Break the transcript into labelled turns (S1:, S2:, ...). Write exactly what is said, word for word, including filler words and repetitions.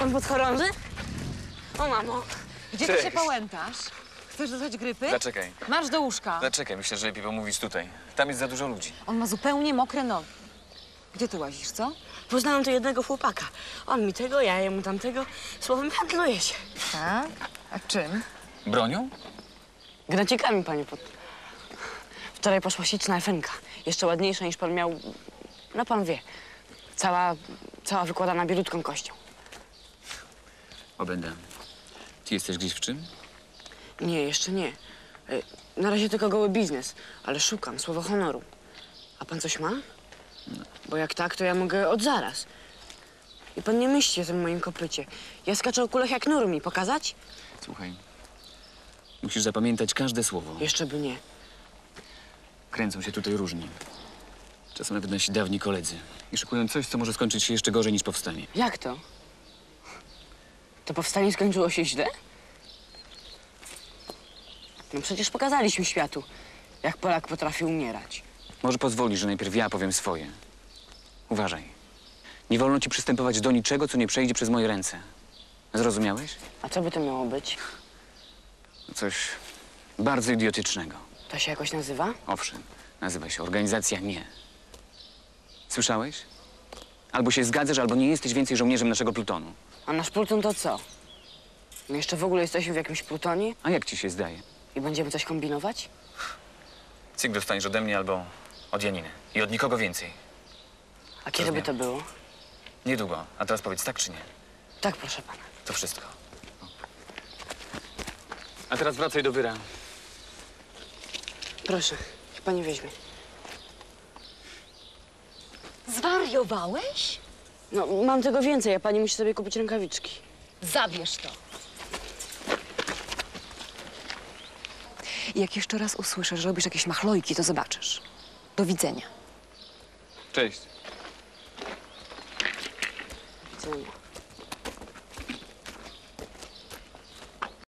S1: Pan podchorąży? O, mamo.
S2: Gdzie
S3: Cześć.
S2: ty się pałętasz? Chcesz dostać grypy?
S3: Zaczekaj.
S2: Marsz do łóżka.
S3: Zaczekaj, myślę, że lepiej pomówić tutaj. Tam jest za dużo ludzi.
S2: On ma zupełnie mokre nogi. Gdzie ty łazisz, co?
S1: Poznałam tu jednego chłopaka. On mi tego, ja jemu tamtego. Słowem, handluje się.
S2: Tak? A czym?
S3: Bronią?
S1: Granacikami, panie pod... Wczoraj poszła śliczna efenka. Jeszcze ładniejsza niż pan miał... No, pan wie. Cała, cała wykładana bielutką kością.
S3: Obędę. Ty jesteś gdzieś w czym?
S1: Nie, jeszcze nie. Y, Na razie tylko goły biznes, ale szukam, słowo honoru. A pan coś ma? Bo jak tak, to ja mogę od zaraz. I pan nie myśli o tym moim kopycie. Ja skaczę o kulach jak nurmi. Pokazać?
S3: Słuchaj. Musisz zapamiętać każde słowo.
S1: Jeszcze by nie.
S3: Kręcą się tutaj różni. Czasem nawet nasi dawni koledzy. I szykują coś, co może skończyć się jeszcze gorzej niż powstanie.
S1: Jak to? To powstanie skończyło się źle? No przecież pokazaliśmy światu, jak Polak potrafi umierać.
S3: Może pozwolisz, że najpierw ja powiem swoje. Uważaj. Nie wolno ci przystępować do niczego, co nie przejdzie przez moje ręce. Zrozumiałeś?
S1: A co by to miało być?
S3: Coś bardzo idiotycznego.
S1: To się jakoś nazywa?
S3: Owszem, nazywa się Organizacja Nie. Słyszałeś? Albo się zgadzasz, albo nie jesteś więcej żołnierzem naszego plutonu.
S1: A nasz pluton to co? My jeszcze w ogóle jesteśmy w jakimś plutonie
S3: A jak ci się zdaje?
S1: i będziemy coś kombinować?
S3: Cyk dostaniesz ode mnie albo od Janiny. I od nikogo więcej.
S1: A kiedy by to było?
S3: Niedługo. A teraz powiedz tak czy nie?
S1: Tak, proszę pana.
S3: To wszystko. A teraz wracaj do wyra.
S1: Proszę, niech pani weźmie.
S4: Zwariowałeś?
S1: No, mam tego więcej, a pani musi sobie kupić rękawiczki.
S4: Zabierz to.
S2: I jak jeszcze raz usłyszysz, że robisz jakieś machlojki, to zobaczysz. Do widzenia.
S3: Cześć.
S1: Widzenia.